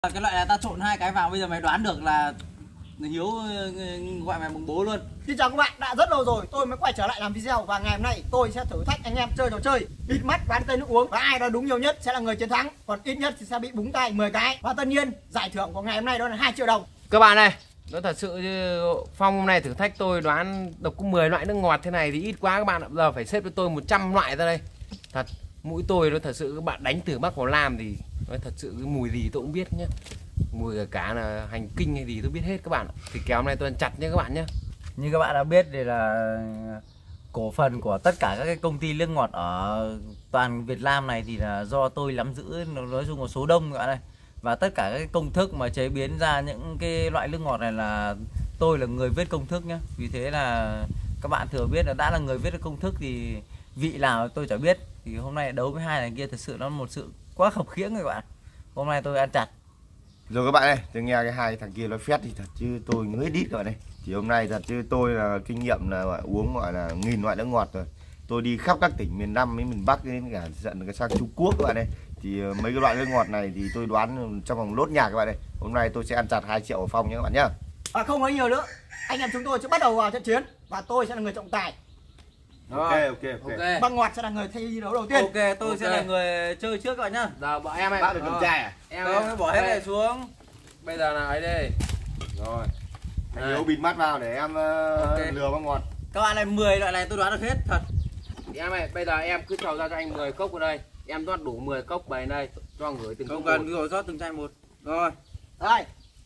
Cái loại này ta trộn hai cái vào, bây giờ mày đoán được là Hiếu gọi mày bằng bố luôn. Xin chào các bạn, đã rất lâu rồi tôi mới quay trở lại làm video. Và ngày hôm nay tôi sẽ thử thách anh em chơi trò chơi bịt mắt bán cây nước uống. Và ai đó đúng nhiều nhất sẽ là người chiến thắng, còn ít nhất thì sẽ bị búng tay 10 cái. Và tất nhiên giải thưởng của ngày hôm nay đó là 2 triệu đồng. Các bạn ơi, nó thật sự như Phong hôm nay thử thách tôi đoán độc có 10 loại nước ngọt thế này thì ít quá các bạn ạ. Giờ phải xếp cho tôi 100 loại ra đây. Thật, mũi tôi nó thật sự các bạn đánh từ Bắc vào Nam thì nói thật sự cái mùi gì tôi cũng biết nhé. Mùi cả là hành kinh hay gì tôi biết hết các bạn ạ. Thì kéo hôm nay tôi ăn chặt nhé các bạn nhé. Như các bạn đã biết thì là cổ phần của tất cả các cái công ty nước ngọt ở toàn Việt Nam này thì là do tôi nắm giữ, nói chung là số đông các bạn ơi. Và tất cả các công thức mà chế biến ra những cái loại nước ngọt này là tôi là người viết công thức nhé. Vì thế là các bạn thừa biết là đã là người viết công thức thì vị nào tôi chả biết. Thì hôm nay đấu với hai này kia thật sự nó một sự quá khập khiễng các bạn. Hôm nay tôi ăn chặt. Rồi các bạn ơi, tôi nghe cái hai thằng kia nói phét thì thật chứ tôi mới đít rồi đây. Thì hôm nay thật chứ tôi là kinh nghiệm là uống gọi là 1000 loại nước ngọt rồi. Tôi đi khắp các tỉnh miền Nam với miền Bắc đến cả sang Trung Quốc các bạn ơi. Thì mấy cái loại nước ngọt này thì tôi đoán trong vòng lốt nhà các bạn ơi. Hôm nay tôi sẽ ăn chặt 2 triệu ở Phong nhé các bạn nhá. Không nói nhiều nữa, anh em chúng tôi sẽ bắt đầu vào trận chiến. Và tôi sẽ là người trọng tài. Ok. Băng Ngọt sẽ là người thi đấu đầu tiên. Ok, tôi sẽ là người chơi trước các bạn nhá. Giờ bọn em ơi. Bác được cầm chai à? Em Không, bỏ hết này xuống. Bây giờ là ấy đây. Rồi. Anh Hiếu bịt mắt vào để em lừa Băng Ngọt. Các bạn này 10 loại này tôi đoán được hết thật. Em ơi, bây giờ em cứ trầu ra cho anh 10 cốc vào đây. Em rót đủ 10 cốc bày đây cho người từng Không cốc cần rồi, rót từng chai một. Rồi. Đây.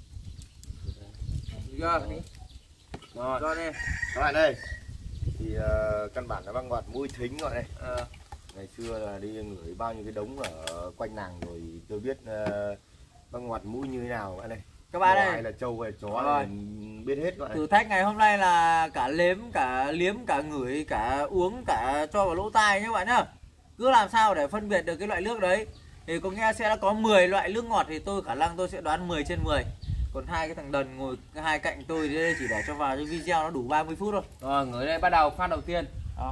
Rồi. Rồi. Rồi đi. Các bạn ơi. Thì căn bản là Băng Ngọt mũi thính gọi này. Ngày xưa là đi ngửi bao nhiêu cái đống ở quanh nàng rồi tôi biết Băng Ngọt mũi như thế nào bạn đây. Các bạn Hay ơi, là trâu hay chó là biết hết gọi. thử thách ngày hôm nay là cả liếm, cả ngửi, cả uống, cả cho vào lỗ tai nhé các bạn nhá. Cứ làm sao để phân biệt được cái loại nước đấy. Thì có nghe sẽ có 10 loại nước ngọt thì tôi khả năng tôi sẽ đoán 10 trên 10. Còn hai cái thằng đần ngồi hai cạnh tôi thì chỉ để cho vào cái video nó đủ 30 phút thôi. Rồi, ngửi đây bắt đầu phát đầu tiên.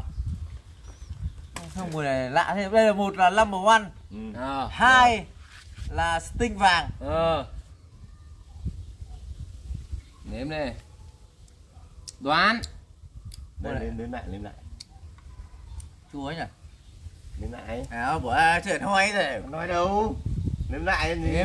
Không, mùi này lạ thế. Đây là một là number one. Hai là Sting vàng. Nếm đi. Đoán. Nếm lại. Chua ấy nhỉ? Nếm lại. Bỏ chuyện hoài rồi. Nói đâu. Nếm lại gì?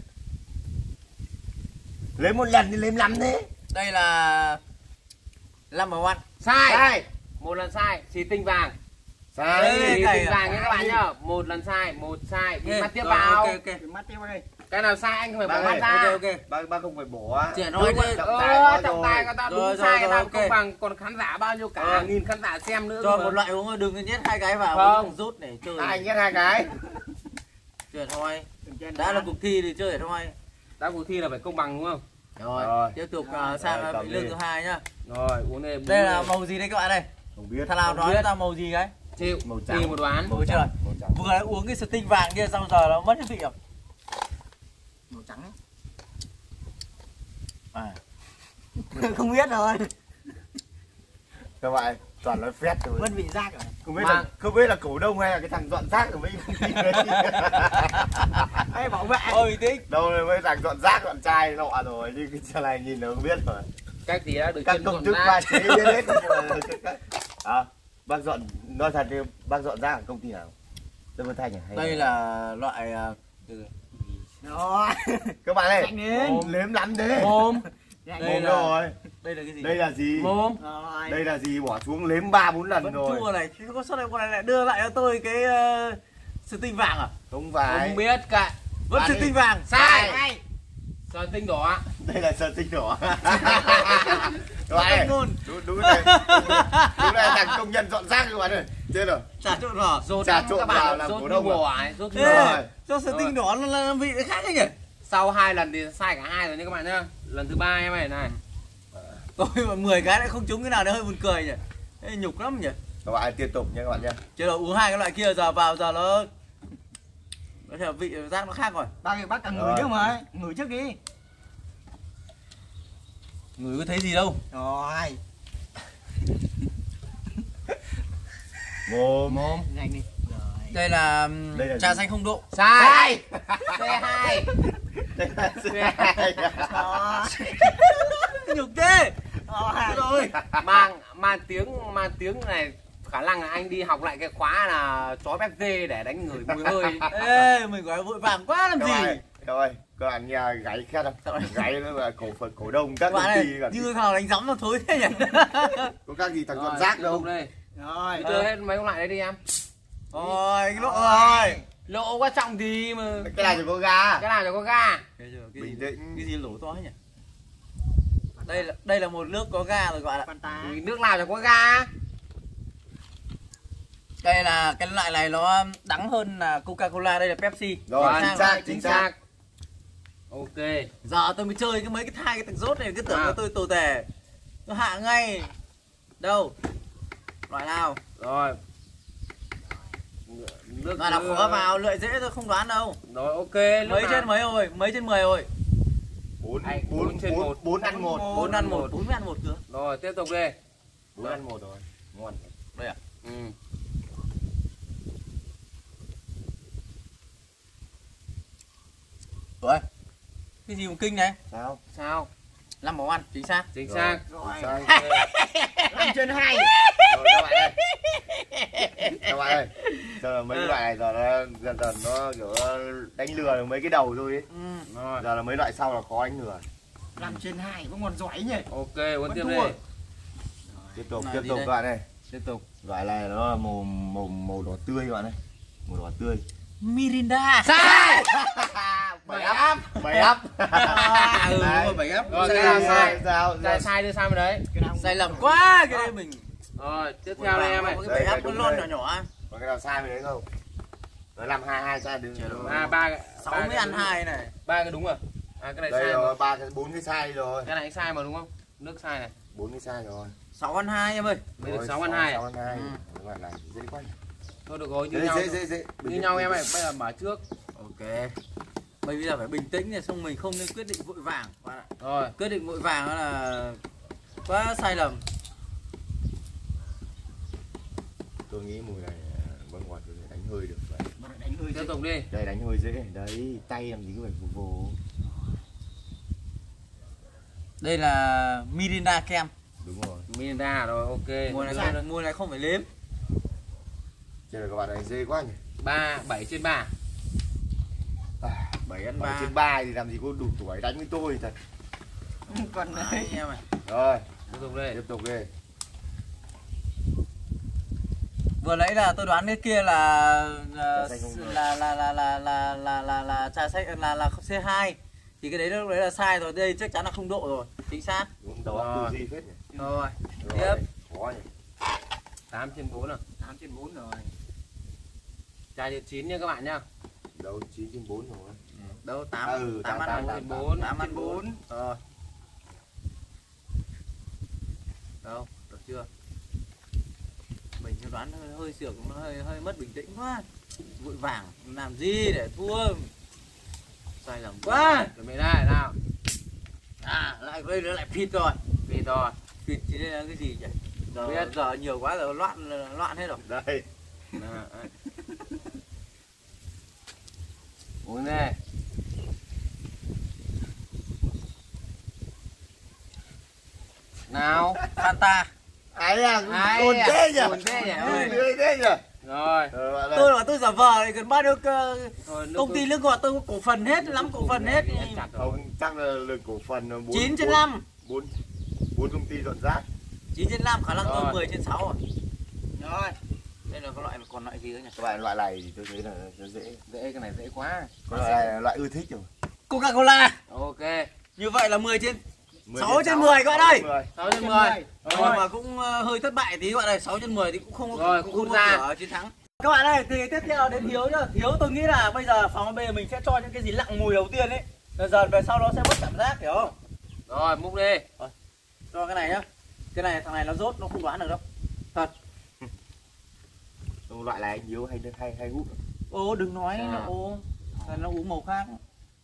Lấy một lần thì lấy 5 thế. Đây là number one. Sai. Một lần sai, xì tinh vàng. Sai. Xì tinh vàng nhé các bạn nhá. Một lần sai, một sai. Bịt mắt tiếp vào. Ok. Mắt tiếp vào đây. Cái nào sai anh không phải bỏ mắt ra. Ok. Bác không phải bỏ. Chuyện nói chứ. Trọng tài người ta đúng sai người ta không bằng, còn khán giả bao nhiêu cả nghìn khán giả xem nữa. Cho một loại uống đừng nhét hai cái vào. Không. Rút để chơi. Anh nhét 2 cái. Chuyện thôi. Đã là cuộc thi thì chơi để thôi. Đã cuộc thi là phải công bằng đúng không? Rồi. Tiếp tục sang vị lương thứ hai nhá. Rồi, uống đây. Đây là màu gì đây các bạn đây? Không biết. Thằng nào nói tao màu gì cái? Chịu. Màu trắng. Một đoán. Màu chưa? Vừa uống cái Sting vàng kia xong giờ nó mất hết vị rồi. Màu trắng ấy. Không biết rồi. Các bạn toàn nói phét rồi. Mất vị giác rồi. Không biết là cổ đông hay là cái thằng dọn rác của mấy công ty đấy. Ê, bảo vệ. Ôi tích. Đâu là mấy thằng dọn rác dọn chai nọ rồi, nhưng cái xe này nhìn nó không biết rồi. Cách thì đã được Các công thức pha chế biết hết. Bác dọn, nói thật đi, bác dọn rác ở công ty nào? Tân Vân Thanh à? Hay Đây là loại Rồi. các bạn ơi, Nhanh nếm lắm thế. Mồm. Đây rồi. Đây là cái gì? Đây là gì? Mồm. Rồi. Đây là gì? Bỏ xuống nếm 3-4 lần Vẫn rồi. chua này, có sao này con này lại đưa lại cho tôi cái Sting vàng à? Không phải. Không biết cả. Vẫn Sting vàng. Sai. Sơn tinh đỏ. Đây là sơn tinh đỏ. Các Bạn bạn ơi, đúng này. Đúng này thằng công nhân dọn rác các bạn ơi. Chết rồi. Trà trộn đỏ. Trà trộn vào làm cổ đông à? rồi. Cho Sting đỏ là vị khác đấy nhỉ? Sau 2 lần thì sai cả 2 rồi nha các bạn nhá. Lần thứ 3 em này. Tôi mà 10 cái lại không trúng cái nào đấy hơi buồn cười nhỉ. Ê, nhục lắm nhỉ. Các bạn tiếp tục nha các bạn nhé. Chứ là uống hai cái loại kia giờ vào giờ nó là vị giác nó khác rồi. Bác cần ngửi trước mà. Ngửi trước đi. Người có thấy gì đâu. Rồi. Mồm. Nhanh đi. Đây là Đây là trà gì? xanh không độ. Sai. C2. Nhục thế. Rồi. Mang tiếng này khả năng là anh đi học lại cái khóa là chó bép dê để đánh người mùi hơi. Ê, mình gọi vội vàng quá làm gì? Rồi, các bạn nghe gáy khét không? Gáy nó là cổ đông các công ty cả. Như thằng đánh giấm nó thối thế nhỉ? Có các gì thằng con rác đâu. Đây. Rồi. Chơi hết mấy con lại đấy đi em. Rồi, cái lỗ rồi. Lỗ quan trọng thì mà. Cái này thì có ga. Cái nào cho có ga. Bình tĩnh. Cái gì lỗ to nhỉ? Đây là một nước có ga rồi gọi là Fanta. Nước nào cho có ga. đây là cái loại này nó đắng hơn là Coca-Cola, đây là Pepsi. Rồi, chính xác. Ok. Giờ tôi mới chơi mấy cái thai cái thằng rốt này cứ tưởng là tôi tồi tệ. Tôi hạ ngay. Đâu? Loại nào? Rồi. Nước Loại nào khó vào, lợi dễ tôi không đoán đâu. Rồi ok. Mấy trên mấy rồi? Mấy trên 10 rồi? 4 trên 1. 4 ăn 1. 4 ăn 1, 4 ăn 1 cơ. Rồi tiếp tục đi. 4 ăn 1 rồi. Ngon. Đây à? Ừ. Ủa? Cái gì mà kinh này? Sao? Sao? 5 món ăn, chính xác. Chính Rồi. xác. Sai. 5 trên 2. Rồi các bạn ơi. Các bạn ơi. Giờ mấy loại này giờ nó dần dần nó kiểu đánh lừa được mấy cái đầu thôi ấy. Rồi. Giờ là mấy loại sau là khó đánh lừa. 5 trên 2 có ngon giỏi nhỉ. Ok, uống Vẫn tiếp thua. đi. Tiếp tục Là tiếp gì tục đây? các bạn ơi. Tiếp tục. Loại này nó là màu đỏ tươi các bạn ơi. Màu đỏ tươi. Mirinda. Sai. 7 áp. 7 áp. Ừ, đúng rồi, 7 áp. Rồi cái nào sai? Sao? Sai đưa sai vào đấy. Cái nào Sai lầm quá cái đây mình. Rồi, tiếp theo đây em ơi. Cái 7 áp con lon nhỏ nhỏ. Có cái nào sai với đấy không? Nó làm 22 sai đừng. À ba cái 6 mới ăn 2 này. ba cái đúng rồi. À cái này Đây sai. rồi, 3 cái 4 cái sai rồi. Cái này sai mà đúng không? Nước sai này. 4 cái sai rồi. 6 ăn 2 em ơi. Mới được 6 ăn 2 à? 6 ăn 2. Các bạn này dễ quá. Thôi được rồi, như Dễ nhau. dễ. Như nhau em ơi, bây giờ mở trước. Ok. Bây giờ phải bình tĩnh này, xong mình không nên quyết định vội vàng. Rồi, Quyết định vội vàng đó là quá sai lầm. Tôi nghĩ mùi này vẫn ngọt rồi đánh hơi được vậy. đánh hơi tiếp tục đi. Đây đánh hơi dễ. Đấy, tay làm gì cứ phải vồ. Đây là Mirinda kem. Đúng rồi. Mirinda rồi, ok. Mùa này không phải nếm. Chứ là các bạn này dễ quá nhỉ. 7 trên 3. 7 ăn 7 3. trên 3 thì làm gì có đủ tuổi đánh với tôi thật. còn Đấy đấy. em ơi. Rồi, Tiếp tục đi. tiếp tục đi. Vừa nãy là tôi đoán cái kia là Trà xanh không được. trà xanh là C2. Thì cái đấy lúc đấy là sai rồi, đây chắc chắn là không độ rồi. Chính xác. Đúng đầu óc tư duy phết nhỉ. Rồi. Rồi, Tiếp. khó nhỉ. 8 trên 4 à. 8 trên 4 rồi. Chai trên 9 nha các bạn nhá. Đâu 9 trên 4 rồi. Đâu 8 Ừ, 8 ăn 8 4. trên 4. 8 ăn 4. Rồi. Đâu, được chưa? Mình sẽ đoán hơi sửa cũng hơi mất bình tĩnh quá. Vội vàng làm gì để thua. Sai lầm quá. Chuẩn bị đây nào. À, lại đây nữa lại phịt rồi. Vì rồi. Phịt thì đây là cái gì nhỉ? Giờ nhiều quá rồi loạn hết rồi. Đây. Uống đi. Nào. Fanta. Ai à, Ai buồn à, thế nhỉ. buồn thế nhỉ, ơi. Lười thế nhỉ. Rồi. Bạn ơi. Tôi bảo tôi giả vờ này gần bao nhiêu Thôi, nước công ty nước ngọt tôi có cổ phần hết, lắm cổ phần hết. Chặt rồi. Không, chắc là lực cổ phần 9 trên 5. 4 công ty dọn rác. 9 trên 5 khả năng tôi Rồi. 10 trên 6 rồi. Rồi. Đây là có loại còn loại gì nữa nhỉ? Các bạn loại này thì tôi thấy là nó dễ. Dễ, cái này dễ quá. Có loại này loại ưa thích rồi. Coca-Cola. Ok. Như vậy là 10 trên 10 6 trên 10 các bạn ơi. 6 trên 10. Rồi mà cũng hơi thất bại tí gọi là 6 trên 10 thì cũng không Rồi, cũng rút ra. có chiến thắng. Các bạn ơi, thì tiếp theo đến Thiếu nhá. Thiếu tôi nghĩ là bây giờ phòng B mình sẽ cho những cái gì lặng mùi đầu tiên ấy. Rồi dần về sau nó sẽ mất cảm giác, hiểu không? Rồi, múc đi. Cho cái này nhá. Cái này thằng này nó rốt nó không đoán được đâu. Thật. Loại này anh Hiếu hay hút. Ô đừng nói À. là ô. Là nó uống màu khác.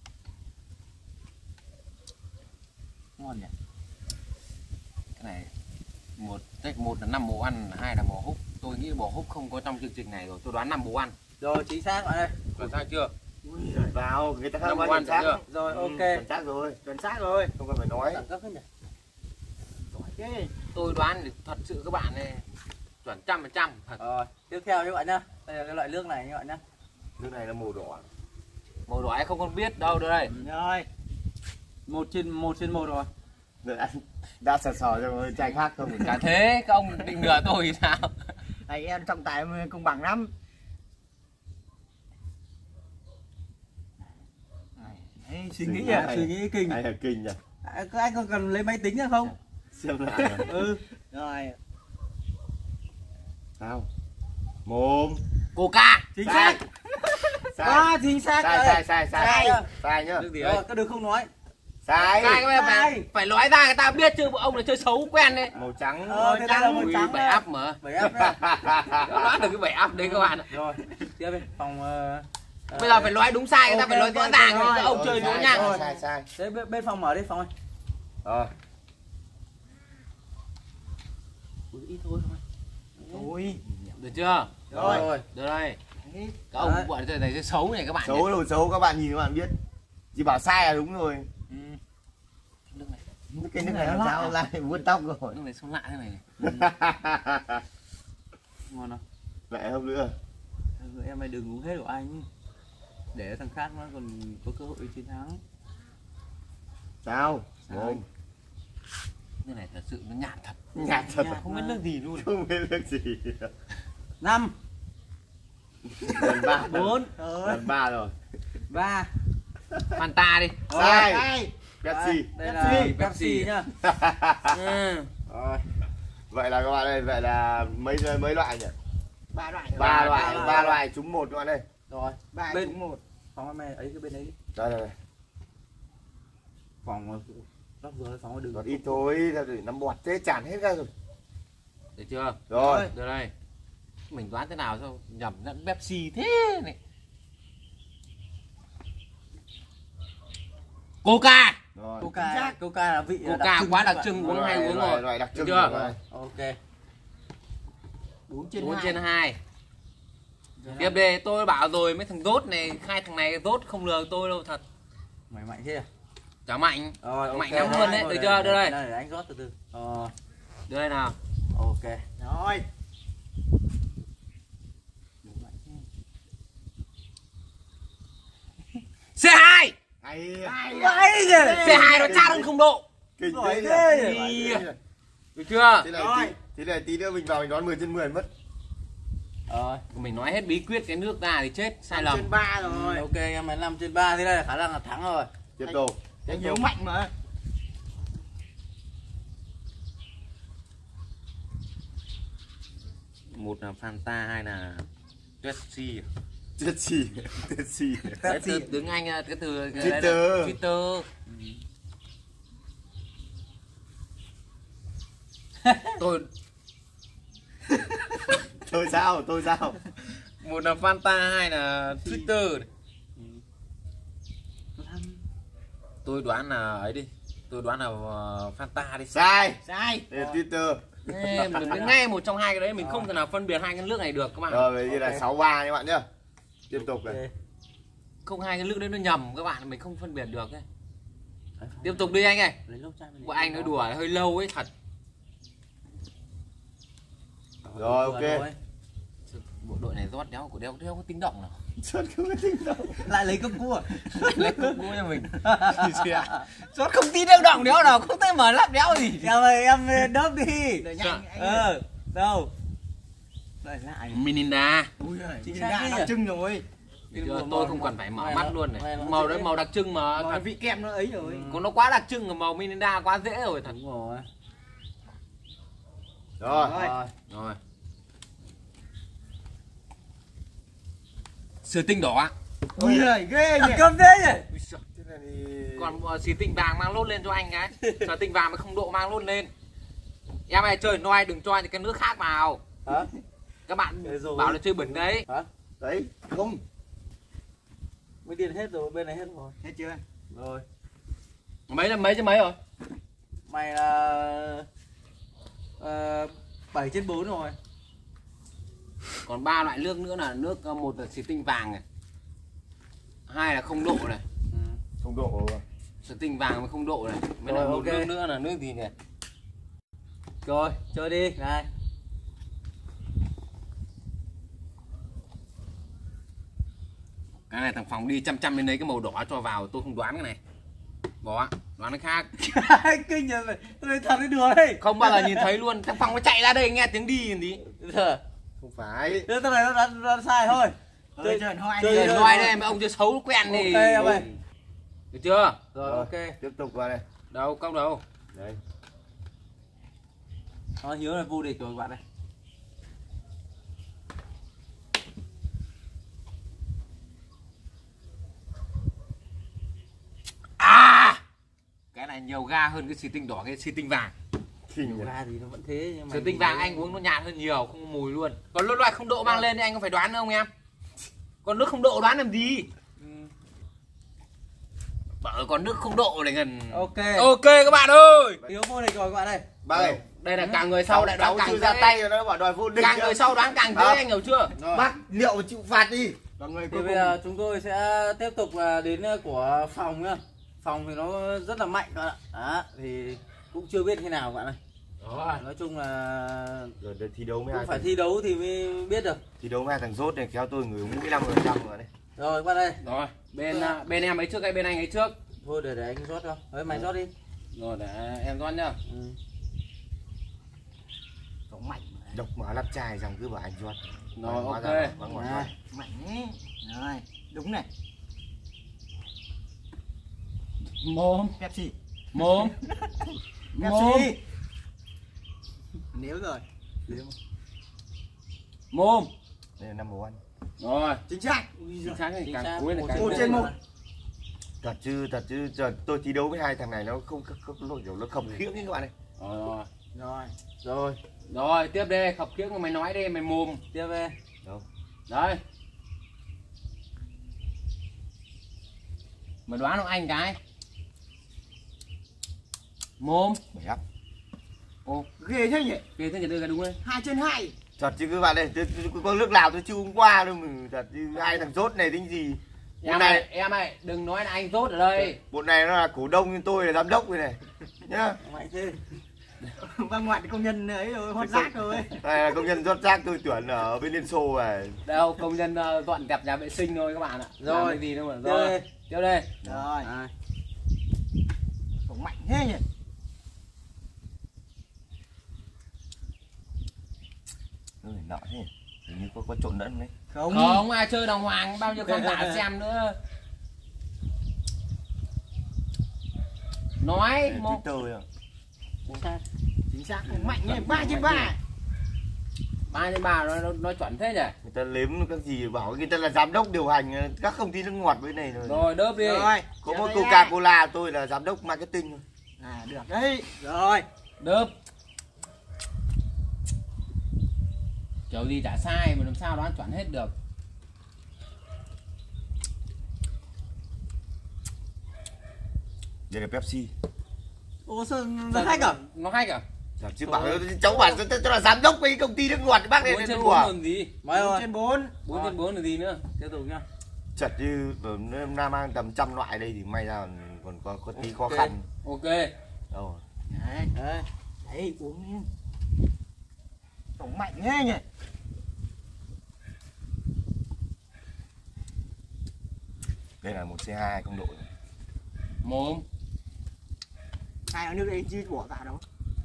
Ngon nhỉ. Cái này một là 5 bộ ăn, 2 là bò húc. Tôi nghĩ bò húc không có trong chương trình này rồi. Tôi đoán 5 bộ ăn. Rồi chính xác bạn ơi. Còn sao chưa? vào, người ta Năm nói quan chuẩn xác. chưa? Rồi ok. Chuẩn xác rồi, Chuẩn xác rồi. không cần phải nói. Đẳng cấp thế nhỉ. Giỏi thế. Tôi đoán thì thật sự các bạn này chuẩn 100% thật. Rồi, tiếp theo các bạn nhá. Đây là cái loại nước này các bạn nhá. Nước này là màu đỏ. Màu đỏ em không còn biết đâu đây. Rồi. 1/1 rồi. Rồi anh đã sờ sờ cho chai khác không? Cả thế các ông định lừa tôi thì sao? Này em trọng tài công bằng lắm. Đấy, suy nghĩ à, suy nghĩ kinh. Này là kinh nhỉ. Các anh có cần lấy máy tính nữa không? Xem lại. Ừ. Rồi. Sao? Mồm. Coca. Chính xác. Sai. Chính xác. Sai nhá. Nước gì Rồi, đấy? các đứa không nói. Sai. Sai các bạn phải nói ra người ta biết chứ ông là chơi xấu quen đấy. Màu trắng. Thế đây là màu Ui, trắng. 7 áp mà. 7 áp đấy. Đoán được cái 7 áp đấy các bạn ạ. Rồi, tiếp đi. Phòng Bây giờ phải nói đúng sai người ta Ok, phải nói ok, rõ ràng rồi. các ông chơi nhố nhang. Sai. Thế bên phòng mở đi phòng ơi. Rồi. Ít thôi thôi. Ôi. Được chưa? Rồi. Được đây. Các ông Đấy. bọn chơi này chơi xấu này các bạn. Xấu đâu xấu, các bạn nhìn các bạn biết. Chỉ bảo sai là đúng rồi. Nước này, Cái nước này làm sao lại vuốt tóc rồi. nước này sao lạ thế này. Ngon không? Lại không nữa. Em mày đừng uống hết của anh. Để thằng khác nó còn có cơ hội chiến thắng. Sao? Sao? Mồm. Nước này thật sự nó nhạt thật. Nhạt thật. Không biết nước gì luôn. Không biết nước gì. 5 Lần 3. 4 Lần 3 rồi. 3 Fanta đi. Sai. Pepsi. Đây là Pepsi. nhá. Ừ. Rồi. Vậy là các bạn ơi, vậy là mấy loại nhỉ? 3 loại. 3 loại trúng một các bạn ơi. Rồi. Bên- Bên 1. Phòng em ấy cái bên đấy. Đây. Phòng lắp rồi phòng đừng. Còn ít thôi, ra để nắm bọt thế tràn hết ra rồi. Được chưa? Rồi. Được đây. Mình đoán thế nào sao nhầm dẫn Pepsi thế này. Coca. Rồi. Coca là vị Coca quá đặc trưng uống hay uống rồi. Loại đặc trưng Được chưa? rồi. Ok. 4 trên 4 trên 2. Tiếp đi, tôi bảo rồi mấy thằng rốt này, hai thằng này rốt không lừa tôi đâu thật. Mày mạnh thế à? Chả mạnh. Rồi, Mạnh lắm luôn đấy, được chưa? Đưa đây. Đây anh rót từ từ. Đưa đây nào. Ok. Rồi. C2. Hay. C2 nó chát hơn không độ. Kinh Giỏi thế thế. nhỉ. Được chưa? Thế này tí nữa mình vào mình đón 10 trên 10 mất. Rồi. Mình nói hết bí quyết cái nước ra thì chết, sai lầm. Trên 3 rồi. Ok em ấy 5 trên 3 thế đây là khả năng là thắng rồi. Tiếp tục. Anh nhớ mạnh mà. Một là Fanta, hai là Pepsi. Pepsi. Đấy, từ tiếng Anh cái từ cái đấy là Twitter. Twitter. Tôi Tôi sao? một là Fanta, hai là Twitter. Tôi đoán là ấy đi. Tôi đoán là Fanta đi. Sai. Sai. Đây là Twitter. Ê, mình biết ngay một trong hai cái đấy mình không thể nào phân biệt hai cái nước này được các bạn. Rồi vậy như là 6-3 các bạn nhá. Tiếp tục này. Không, hai cái nước đấy nó nhầm các bạn, mình không phân biệt được ấy. Tiếp tục đi anh ơi. Bọn anh nói đùa hơi lâu ấy thật. Rồi ok. Bộ đội này rót đéo của đéo có tiếng động nào. Xuất không có tiếng đâu. Lại lấy cốc cua. Lấy cốc cua cho mình. Rót không tí đéo động đéo nào, không thấy mở lắp đéo gì. Em ơi em đớp đi. Sao? Đâu. Đây lại. Mirinda. Ui giời, chính xác đặc trưng rồi. Tôi không cần phải mở mắt luôn này. Màu đấy màu đặc trưng mà. Thật vị kem nó ấy rồi. Còn nó quá đặc trưng rồi, màu Mirinda quá dễ rồi thật. Đúng rồi. Rồi. Rồi. Sữa tinh đỏ. Ui giời, ghê nhỉ. Cơm thế nhỉ. Thế này thì Còn xì tinh vàng mang lốt lên cho anh cái. Sữa tinh vàng mới không độ mang lốt lên. Em này chơi noi đừng cho cái nước khác vào. Hả? Các bạn bảo là chơi bẩn đấy. đấy, không. Mới điền hết rồi, bên này hết rồi. Hết chưa? Rồi. Mấy là mấy chứ mấy rồi? Mày là 7 trên 4 rồi. Còn 3 loại nước nữa là nước, một là xì tinh vàng này, hai là không độ này, Không độ. sở tinh vàng với không độ này, mới Rồi, là một ok. nước nữa là nước gì nhỉ? Rồi, chơi đi. Này. Cái này thằng Phòng đi chăm chăm đến lấy cái màu đỏ cho vào, tôi không đoán cái này. Bỏ, đoán cái khác. Kinh nhờ mày. Tôi thật đấy đùa đấy. Không bao giờ nhìn thấy luôn, thằng Phòng nó chạy ra đây nghe tiếng đi làm gì. Giờ. Không phải. Thế này nó sai thôi. Chơi chơi hoài chơi- đi. Trời nói đây mấy ông chơi xấu quen thì. Ok em ơi. Được chưa? Rồi ok. Tiếp tục vào đây. Đâu, cong đâu. Đấy. Nó Hiếu là vô địch rồi các bạn này. À! Cái này nhiều ga hơn cái xì tinh đỏ, cái xì tinh vàng. Kinh nhỉ. Ra thì nó vẫn thế nhưng mà Xì tinh vàng anh uống nó nhạt hơn nhiều, không có mùi luôn. Còn loại không độ mang lên thì anh có phải đoán nữa không em? Còn nước không độ đoán làm gì? Bảo còn nước không độ này gần. Ok. Ok các bạn ơi. Hiếu vô địch rồi các bạn ơi. Bác ơi. Đây là càng người sau lại đoán Cháu càng chưa ra dễ. tay rồi nó bảo đòi vô địch. Càng người sau đoán càng dễ, anh hiểu chưa? Bác liệu chịu phạt đi. Và người Thì cuối bây cùng. giờ chúng tôi sẽ tiếp tục là đến của Phòng nhá. Phòng thì nó rất là mạnh các bạn ạ. Đó, thì cũng chưa biết thế nào các bạn ơi. Đó. Nói chung là Rồi để thi đấu với cũng hai phải thằng. thi đấu thì mới biết được. Thi đấu với hai thằng rốt này kéo tôi người mũi 50% rồi đấy. Rồi các bạn ơi. Rồi, bên em ấy trước hay bên anh ấy trước? Thôi để anh rót cho. Đấy mày rót đi. Rồi để em rót nhá. Cũng mạnh. Độc mở lắp chai rằng cứ bảo anh ruột. Rồi Hóa ok. ra là bắn ngọt Này, mạnh ấy. Rồi, đúng này. Mồm, Pepsi. mồm. Mồm. Pepsi. Nếu rồi. Mồm. Đây là number one. Rồi, Chính xác. chính xác thì Chính càng xác. cuối là càng Một dễ. trên một. Thật chứ tôi thi đấu với hai thằng này nó không kiểu nó khập khiễng như các bạn này. Rồi, Rồi. Rồi, rồi, tiếp đi, khập khiễng của mày nói đi, mày mồm. tiếp về. Đâu? Đấy. Mà đoán không anh cái. Mồm. Bảy áp. Ồ, Ghê thế nhỉ? kìa thế thì đưa cái đúng đấy. 2 trên 2. Thật chứ các bạn này, tôi có nước nào tôi chưa uống qua đâu mà thật chứ hai thằng rốt này tính gì. Em ơi, đừng nói là anh rốt ở đây. Bọn này nó là cổ đông nhưng tôi là giám đốc rồi này. Nhá. Mạnh thế. Bà ngoại công nhân ấy rồi, hót rác rồi. Đây là công nhân rót rác tôi tuyển ở bên Liên Xô này. Đâu, công nhân dọn dẹp nhà vệ sinh thôi các bạn ạ. Rồi. Làm cái gì đâu mà. Tiếp Rồi, đi. tiếp đây. Rồi. Đây. Cũng mạnh thế nhỉ? Nọ thế. Hình như có trộn lẫn đấy. Không ai chơi đồng hoàng, bao nhiêu khán giả xem nữa. Nói một Twitter à. Chính xác. Cũng mạnh nhỉ? 3 trên 3. 3 trên 3 nó chuẩn thế nhỉ. Người ta nếm các gì bảo người ta là giám đốc điều hành các công ty nước ngọt với này rồi. Rồi đớp đi. Rồi. Có mỗi Coca-Cola tôi là giám đốc marketing thôi. À được đấy. Rồi. Đớp. Kiểu gì chả sai mà làm sao đoán chuẩn hết được. Đây là Pepsi. Ủa sao nó hack à? Nó hack à? Dạ, chứ bảo cháu bảo tôi là giám đốc với công ty nước ngọt bác này 4 nên trên đùa. 4 còn gì? Mấy 4 rồi. trên 4. 4 trên 4 là gì nữa? Tiếp tục nhá. Chật như hôm nay mang tầm trăm loại đây thì may ra còn có tí khó khăn. Ok. Đâu. Đấy. Đấy. Đấy uống. Cũng mạnh thế nhỉ? Đây là một C2 không độ. Mồm. Ai ở nước đây chi bỏ cả đâu.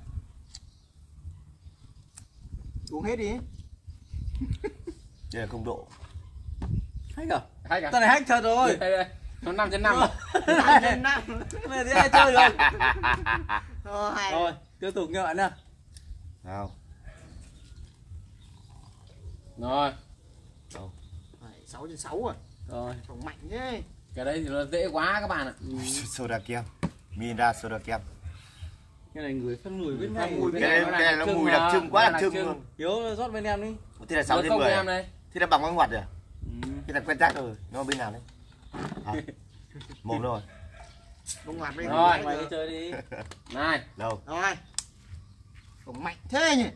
Uống hết đi. Đây là không độ. Hack à? Hack à? Tao này hack thật rồi. Đây đây. Nó 5 trên 5. 5 trên 5. Mày thấy ai chơi được? Rồi. Rồi, tiếp tục nha bạn nha. Nào. Rồi. 6 trên 6 rồi. Rồi. Cũng mạnh thế. Cái đấy thì nó dễ quá các bạn ạ. Soda kem. Mirinda soda kem. Cái này người phân mùi bên ngay. Mùi bên Cái này này nó mùi đặc trưng quá đặc trưng luôn. Hiếu rót bên em đi. Thế là 6 Được trên không 10. em đây? Thế là bằng cái ngoặt rồi à? Ừ. Cái này quen chắc rồi. Nó bên nào đấy? À, mồm rồi. Không ngoặt đi. Rồi. Mày đi chơi đi. Này. Đâu? Rồi. Cũng mạnh thế nhỉ?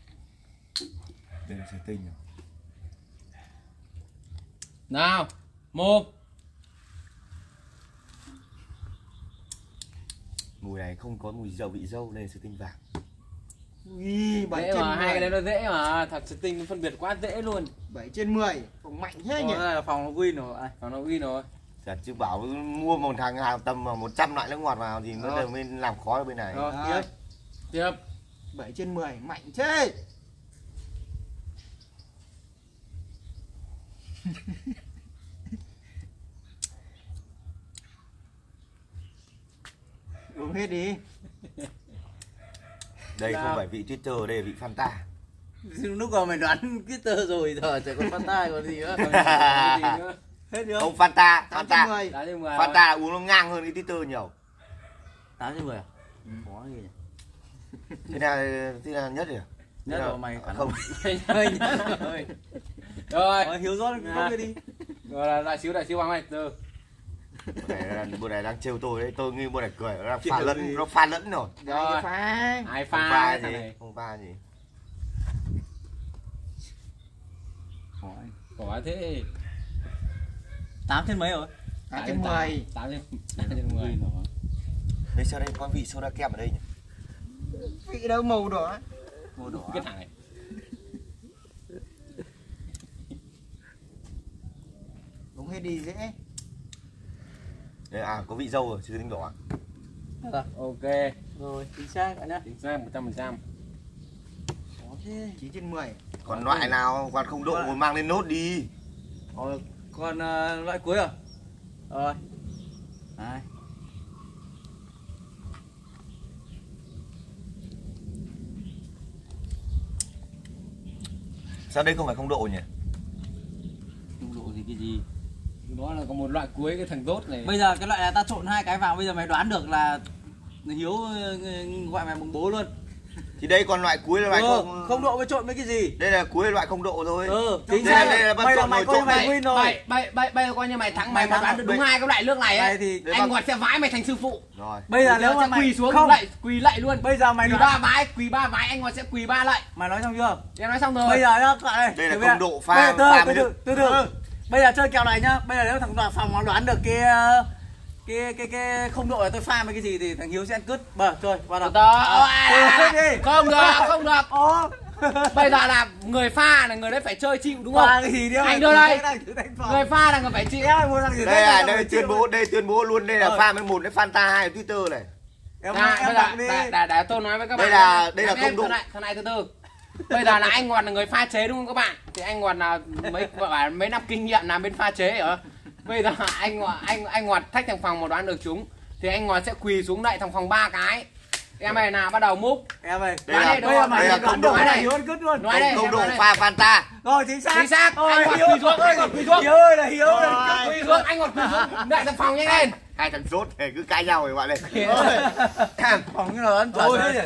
Đây là tinh rồi. Nào. 1. Mùi này không có mùi dầu vị dâu nên sẽ tinh vàng. Ui, 7 Dễ trên mà, 10. hai cái đấy nó dễ mà, thật sự tinh phân biệt quá dễ luôn. 7 trên 10. Cũng mạnh thế nhỉ. Là phòng nó win rồi. Còn nó win rồi. Dạ, chứ bảo mua một thằng hàng tầm 100 loại nước ngọt vào thì nó đều bên làm khó ở bên này. Rồi, Đấy. tiếp. 7 trên 10 mạnh thế. Uống hết đi. Đây không phải vị Twitter, đây là vị Fanta. Lúc nào mày đoán Twitter rồi giờ chỉ còn Fanta còn gì nữa. Hết chưa? Không, Fanta, 8 trên Fanta. 10. Đá trên 10 Fanta uống nó ngang hơn cái Twitter nhiều. 8 trên 10 à? Có gì nhỉ? Thế là nhất rồi à? Nhất rồi mày khả không. Hơi nhất rồi. Rồi, Hiếu rót không cái đi. rồi là đại xíu vắng này, từ. Bộ này đang trêu tôi đấy, tôi nghĩ bộ này cười, nó đang pha lẫn rồi. Rồi, Phá. ai Không pha pha thằng gì, này. không pha gì. Quả thế. 8 trên mấy rồi? 8 trên 10. 8 trên 10. Đây sao đây có vị soda kem ở đây nhỉ? Vị đâu màu đỏ. Màu đỏ. Cái thằng này. Uống hết đi dễ. Đây, à có vị dâu rồi, chưa tính đỏ. Ok, Rồi, chính xác bạn nhá. chính xác 100%. Có thế. 9 trên 10. Còn loại nào còn không độ Loại- mang lên nốt đi. Còn loại cuối à? Rồi. Đấy. Sao đây không phải không độ nhỉ? Trung độ gì cái gì? Đó là có một loại cuối cái thằng tốt này. Bây giờ cái loại này ta trộn hai cái vào, bây giờ mày đoán được là Hiếu gọi mày bằng bố luôn. Thì đây còn loại cuối là loại Không độ với trộn với cái gì? Đây là cuối loại không độ thôi. Chính Đây xác. là Bây giờ trộn mày nồi coi trộn mày này. win rồi. Bây giờ coi như mày thắng, mày Mày mà đoán được đúng hai cái loại nước này Đây ấy thì anh Ngọt sẽ vái mày thành sư phụ. Rồi. bây giờ nếu mà sẽ mày quỳ xuống không, lại, quỳ lại luôn. bây giờ mày quỳ đoán, ba vái anh Ngọt sẽ quỳ 3 lại. mày nói xong chưa? Em nói xong rồi. Bây giờ nhá, các bạn Đây là này, không độ pha mới được. từ từ. Bây giờ chơi kèo này nhá, bây giờ nếu thằng đoàn phòng nó đoán được cái không độ là tôi pha với cái gì thì thằng Hiếu sẽ ăn cứt. Bờ chơi qua đầu. Không được. Bây giờ là người pha là người đấy phải chơi chịu đúng không? Pha cái gì đi Anh đưa đây. Người pha là người phải chịu. Đây tuyên bố luôn, đây là pha với một cái Fanta 2 ở Twitter này. Em Bây đọc đi. giờ để tôi nói với các bạn. Đây là không độ. Thằng này từ từ. Bây giờ là anh Ngọt là người pha chế đúng không các bạn? Thì anh Ngọt là mấy năm kinh nghiệm làm bên pha chế ở. Bây giờ anh Ngọt thách thằng Phòng mà đoán được chúng thì anh Ngọt sẽ quỳ xuống đậy thằng Phòng 3 cái. Em này nào bắt đầu múc. Em ơi. Đây là không độ này. Hiếu ăn cứt luôn. Nói đây. Không độ pha Fanta. Rồi chính xác. Anh Ngọt quỳ xuống, anh Ngọt quỳ xuống. Hiếu ơi là Hiếu. Quỳ xuống, anh Ngọt quỳ xuống. Đợi thằng Phòng nhanh lên. Hai thằng rốt để cứ cãi nhau rồi bạn này. Phòng như là ăn chuẩn đấy.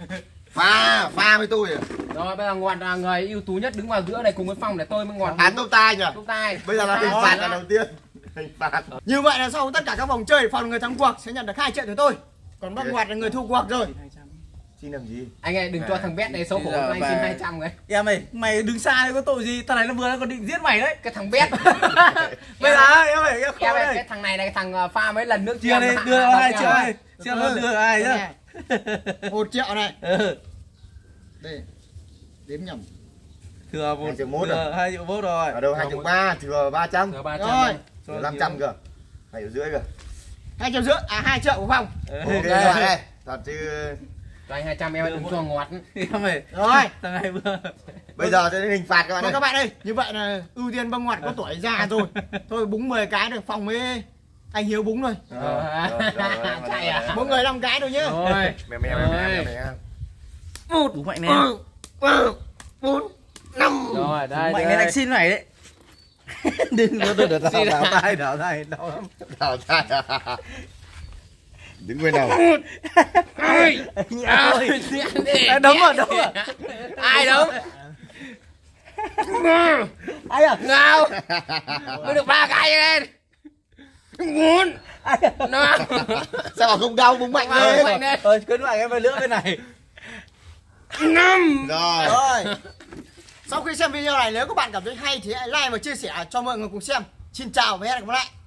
Pha với tôi. Rồi bây giờ Ngọt là người ưu tú nhất đứng vào giữa này cùng với Phong để tôi mới Ngọt. Án tông tai nhỉ? Chúng ta. Bây giờ là hình phạt là đầu tiên. Hình phạt. Như vậy là sau tất cả các vòng chơi, Phòng là người thắng cuộc sẽ nhận được 2 triệu từ tôi. Còn bác Ngọt là người thua cuộc rồi. Xin làm gì? Anh ơi đừng cho thằng Bét này xấu khổ, anh xin 200 ấy. Em ơi, mày đứng xa đây có tội gì? Thằng này nó vừa nó còn định giết mày đấy. Cái thằng Bét. Bây giờ em ơi, em Em khó ơi, đây. cái thằng này là cái thằng pha mấy lần nước Chia đây, đưa 2 triệu này. Xem nó đưa ai nhá. 1 triệu này. Đây. Đếm nhầm. Thừa 2 triệu mốt rồi. 2 triệu mốt rồi. Ở đâu 2 triệu 3, thừa 300. Thừa 300. Rồi. Thừa 500 cơ. 2 triệu rưỡi cơ. 2 triệu rưỡi, 2 triệu của Phong. Ok rồi đây. Thật chứ. Cho anh 200 em đừng cho Ngọt. Em ơi. Rồi. Thằng này vừa. Bây giờ sẽ đến hình phạt các bạn Thôi ơi. các bạn ơi, như vậy là ưu tiên băng Ngọt có tuổi già rồi. Thôi búng 10 cái được, Phòng với anh Hiếu búng rồi. Chạy à? Mỗi người 5 cái thôi nhá. Rồi. Mèo. Đủ mạnh nè. 4 5. Rồi đây. Mạnh nên anh xin mày đấy. Đừng có tôi đảo tay đảo lắm. Đào tay. Đứng bên đầu. Ôi. Đấm vào. Ai đấm? Ai à? Nào. Mới được 3 cái lên. Muốn. Nào. Sao mà không đau búng mạnh Mạnh lên. lên. Thôi cứ lại em về lưỡi bên này. 5. Rồi. Rồi. Sau khi xem video này, nếu các bạn cảm thấy hay thì hãy like và chia sẻ cho mọi người cùng xem. Xin chào và hẹn gặp lại.